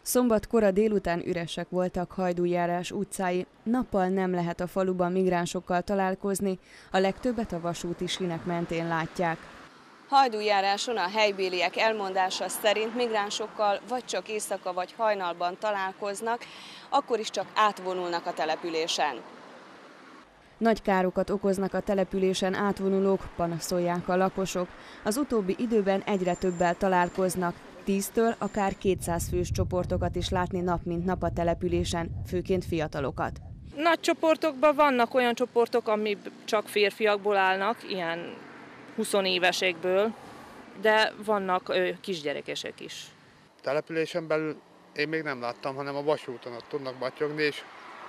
Szombat kora délután üresek voltak Hajdújárás utcái, nappal nem lehet a faluban migránsokkal találkozni, a legtöbbet a vasúti sínek mentén látják. Hajdújáráson a helybéliek elmondása szerint migránsokkal vagy csak éjszaka vagy hajnalban találkoznak, akkor is csak átvonulnak a településen. Nagy károkat okoznak a településen átvonulók, panaszolják a lakosok. Az utóbbi időben egyre többel találkoznak. 10-től akár 200 fős csoportokat is látni nap mint nap a településen, főként fiatalokat. Nagy csoportokban vannak olyan csoportok, ami csak férfiakból állnak, ilyen 20 évesekből, de vannak kisgyerekesek is. Településen belül én még nem láttam, hanem a vasúton ott tudnak battyogni, és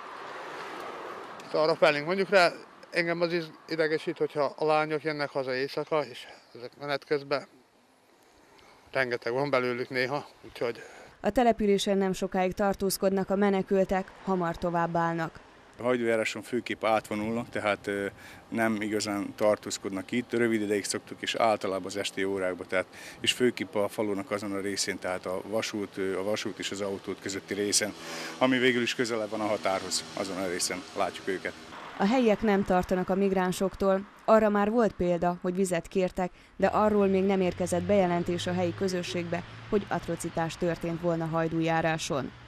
arra felénk mondjuk rá, engem az idegesít, hogyha a lányok jönnek haza éjszaka, és ezek menet közben rengeteg van belőlük néha, úgyhogy... A településen nem sokáig tartózkodnak a menekültek, hamar továbbállnak. A Hajdújáráson főképp átvonulnak, tehát nem igazán tartózkodnak itt, rövid ideig szoktuk, és általában az esti órákban, tehát, és főképp a falunak azon a részén, tehát a vasút és az autót közötti részen, ami végül is közelebb van a határhoz, azon a részen látjuk őket. A helyiek nem tartanak a migránsoktól, arra már volt példa, hogy vizet kértek, de arról még nem érkezett bejelentés a helyi közösségbe, hogy atrocitás történt volna Hajdújáráson.